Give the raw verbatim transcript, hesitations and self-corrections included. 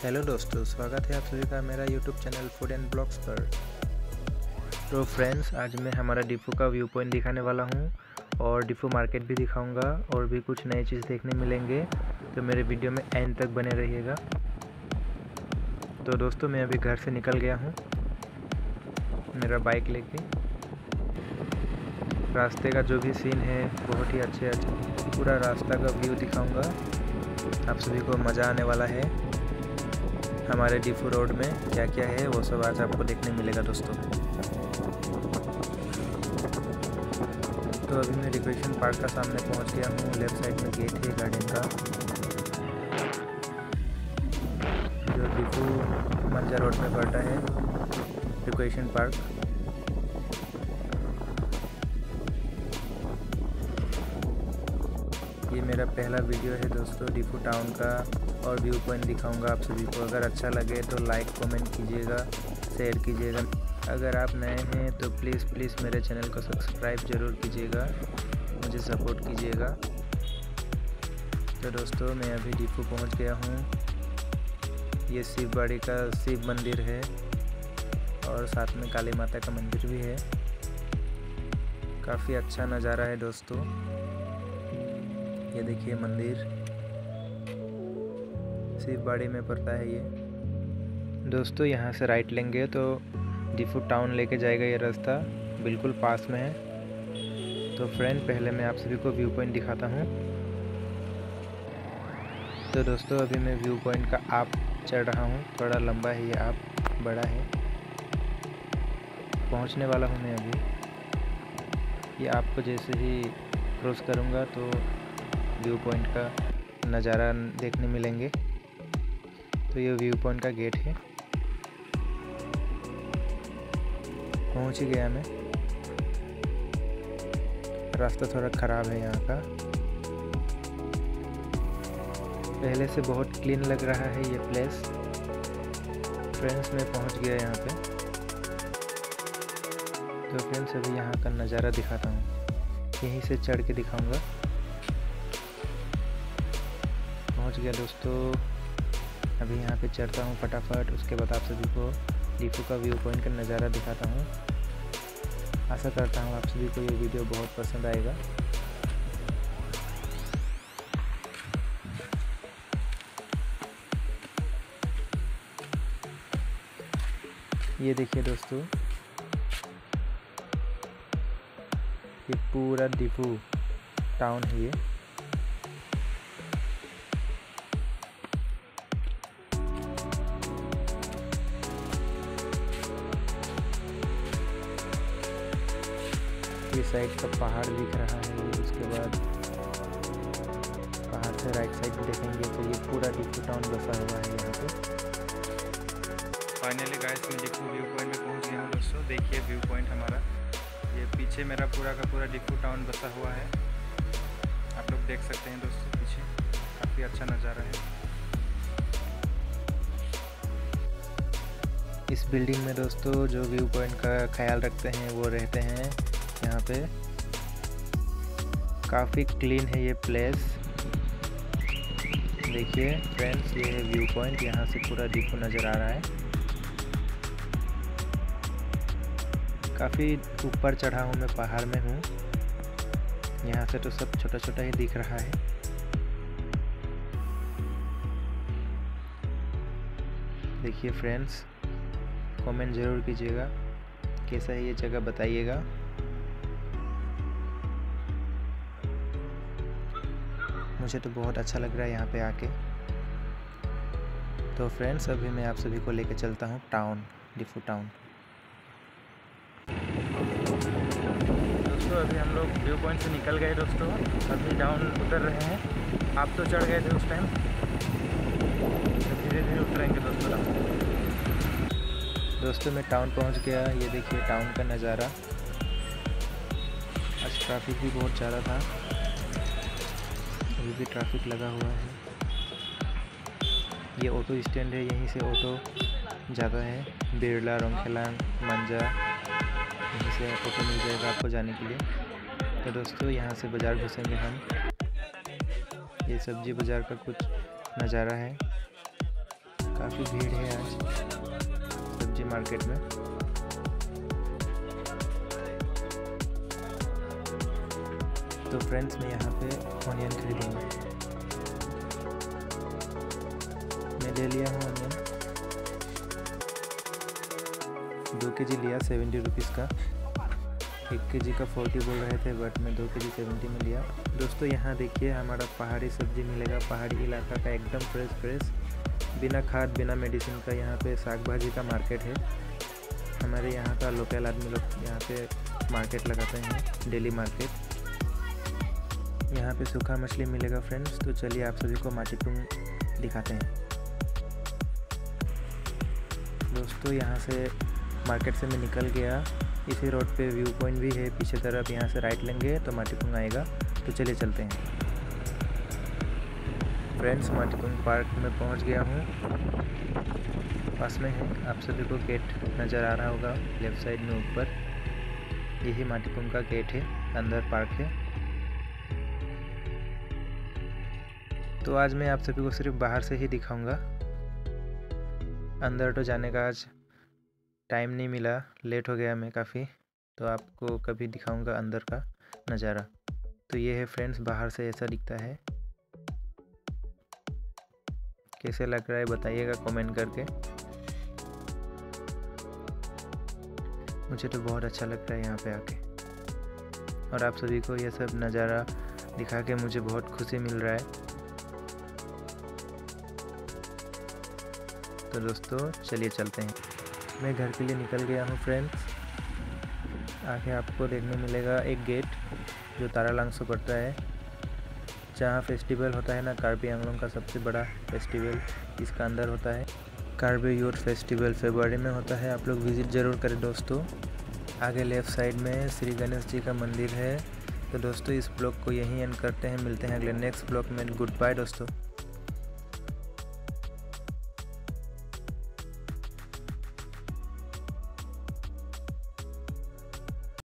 Hello दोस्तों, स्वागत है आप सभी का मेरा YouTube channel food and blogs पर। तो फ्रेंड्स, आज मैं हमारा डिफू का व्यू पॉइंट दिखाने वाला हूँ और डिफू मार्केट भी दिखाऊंगा और भी कुछ नई चीज़ देखने मिलेंगे। तो मेरे वीडियो में एंड तक बने रहिएगा। तो दोस्तों, मैं अभी घर से निकल गया हूँ मेरा बाइक लेके। रास्ते का जो भी सीन है बहुत ही अच्छे अच्छे पूरा रास्ता का व्यू दिखाऊंगा। आप सभी को मज़ा आने वाला है। हमारे डिफू रोड में क्या क्या है वो सब आज आपको देखने मिलेगा दोस्तों। तो अभी मैं रिक्रिएशन पार्क का सामने पहुंच गया हूँ। लेफ्ट साइड में गेट है गार्डन का, जो डिफू मंजा रोड में पड़ता है रिक्रिएशन पार्क। ये मेरा पहला वीडियो है दोस्तों डिफू टाउन का और व्यू पॉइंट दिखाऊंगा आप सभी को। अगर अच्छा लगे तो लाइक कमेंट कीजिएगा, शेयर कीजिएगा। अगर आप नए हैं तो प्लीज़ प्लीज़ मेरे चैनल को सब्सक्राइब ज़रूर कीजिएगा, मुझे सपोर्ट कीजिएगा। तो दोस्तों, मैं अभी डिफू पहुंच गया हूं। ये शिव बाड़ी का शिव मंदिर है और साथ में काली माता का मंदिर भी है। काफ़ी अच्छा नज़ारा है दोस्तों। ये देखिए मंदिर शिव बाड़ी में पड़ता है ये। दोस्तों, यहाँ से राइट लेंगे तो डिफू टाउन लेके जाएगा। ये रास्ता बिल्कुल पास में है। तो फ्रेंड, पहले मैं आप सभी को व्यू पॉइंट दिखाता हूँ। तो दोस्तों, अभी मैं व्यू पॉइंट का आप चढ़ रहा हूँ। थोड़ा लंबा है ये आप, बड़ा है। पहुँचने वाला हूँ मैं अभी। ये आपको जैसे ही क्रॉस करूँगा तो व्यू पॉइंट का नज़ारा देखने मिलेंगे। तो ये व्यू पॉइंट का गेट है। पहुंच ही गया मैं। रास्ता थोड़ा ख़राब है यहाँ का। पहले से बहुत क्लीन लग रहा है ये प्लेस। फ्रेंड्स, मैं पहुंच गया यहाँ पे। तो फ्रेंड्स, अभी यहाँ का नज़ारा दिखाता हूँ। यहीं से चढ़ के दिखाऊंगा। पहुंच गया दोस्तों। अभी यहाँ पे चढ़ता हूँ फटाफट। उसके बाद आप सभी को डिफू का व्यू पॉइंट का नज़ारा दिखाता हूँ। आशा करता हूँ आप सभी को ये वीडियो बहुत पसंद आएगा। ये देखिए दोस्तों, ये पूरा डिफू टाउन है ये। ये साइड का पहाड़ दिख रहा है। उसके बाद पहाड़ से राइट साइड देखेंगे तो ये पूरा डिफू टाउन बसा हुआ है यहाँ पे। फाइनली गाइस, मैं डिफू व्यू पॉइंट में पहुँच गया हूँ दोस्तों। देखिए व्यू पॉइंट हमारा, ये पीछे मेरा पूरा का पूरा डिफू टाउन बसा हुआ है। आप लोग देख सकते हैं दोस्तों, पीछे काफ़ी अच्छा नज़ारा है। इस बिल्डिंग में दोस्तों जो व्यू पॉइंट का ख्याल रखते हैं वो रहते हैं यहाँ पे। काफ़ी क्लीन है ये प्लेस। देखिए फ्रेंड्स, ये है व्यू पॉइंट। यहाँ से पूरा डिफू नज़र आ रहा है। काफ़ी ऊपर चढ़ा हूँ मैं, पहाड़ में हूँ। यहाँ से तो सब छोटा छोटा ही दिख रहा है। देखिए फ्रेंड्स, कमेंट ज़रूर कीजिएगा कैसा है ये जगह, बताइएगा। मुझे तो बहुत अच्छा लग रहा है यहाँ पे आके। तो फ्रेंड्स, अभी मैं आप सभी को लेके चलता हूँ टाउन, डिफू टाउन। दोस्तों, अभी हम लोग व्यू पॉइंट से निकल गए दोस्तों। अभी डाउन उतर रहे हैं। आप तो चढ़ गए थे उस टाइम, तो धीरे धीरे उतरेंगे दोस्तों डाउन। दोस्तों, मैं टाउन पहुँच गया। ये देखिए टाउन का नज़ारा। आज ट्रैफिक भी बहुत ज़्यादा था। अभी भी ट्रैफिक लगा हुआ है। ये ऑटो स्टैंड है, यहीं से ऑटो ज़्यादा है। बिरला, रोंगखेला, मंजा, यहीं से ऑटो मिल जाएगा आपको जाने के लिए। तो दोस्तों, यहाँ से बाज़ार घुसेंगे हम। ये सब्जी बाज़ार का कुछ नज़ारा है। काफ़ी भीड़ है आज सब्जी मार्केट में। तो फ्रेंड्स मैं यहाँ पे ऑनियन खरीदूँगा। मैं ले लिया हूँ ऑनियन, दो के जी लिया सेवेंटी रुपीज़ का। एक के जी का फोर्टी बोल रहे थे बट मैं दो के जी सेवेंटी में लिया। दोस्तों यहाँ देखिए हमारा पहाड़ी सब्जी मिलेगा, पहाड़ी इलाका का एकदम फ्रेश फ्रेश, बिना खाद बिना मेडिसिन का। यहाँ पे साग भाजी का मार्केट है। हमारे यहाँ का लोकल आदमी लोग यहाँ पे मार्केट लगाते हैं, डेली मार्केट। यहाँ पे सूखा मछली मिलेगा फ्रेंड्स। तो चलिए आप सभी को माटीपुंग दिखाते हैं। दोस्तों यहाँ से मार्केट से मैं निकल गया, इसी रोड पे व्यू पॉइंट भी है पीछे तरफ। यहाँ से राइट लेंगे तो माटीपुंग आएगा। तो चलिए चलते हैं फ्रेंड्स। माटीपुंग पार्क में पहुँच गया हूँ, पास में है। आप सभी को गेट नज़र आ रहा होगा लेफ़्ट साइड में ऊपर, यही माटीपुंग का गेट है, अंदर पार्क है। तो आज मैं आप सभी को सिर्फ बाहर से ही दिखाऊंगा, अंदर तो जाने का आज टाइम नहीं मिला, लेट हो गया मैं काफ़ी। तो आपको कभी दिखाऊंगा अंदर का नज़ारा। तो ये है फ्रेंड्स, बाहर से ऐसा दिखता है। कैसे लग रहा है बताइएगा कमेंट करके। मुझे तो बहुत अच्छा लग रहा है यहाँ पे आके, और आप सभी को ये सब नज़ारा दिखा के मुझे बहुत खुशी मिल रहा है। तो दोस्तों चलिए चलते हैं। मैं घर के लिए निकल गया हूँ फ्रेंड्स। आगे आपको देखने मिलेगा एक गेट जो तारालांग से पड़ता है, जहाँ फेस्टिवल होता है ना, कार्बी आंगलोंग का सबसे बड़ा फेस्टिवल इसका अंदर होता है। कार्बी यूथ फेस्टिवल फरवरी में होता है, आप लोग विज़िट ज़रूर करें दोस्तों। आगे लेफ़्ट साइड में श्री गणेश जी का मंदिर है। तो दोस्तों इस ब्लॉग को यहीं एंड करते हैं, मिलते हैं अगले नेक्स्ट ब्लॉग में। गुड बाय दोस्तों।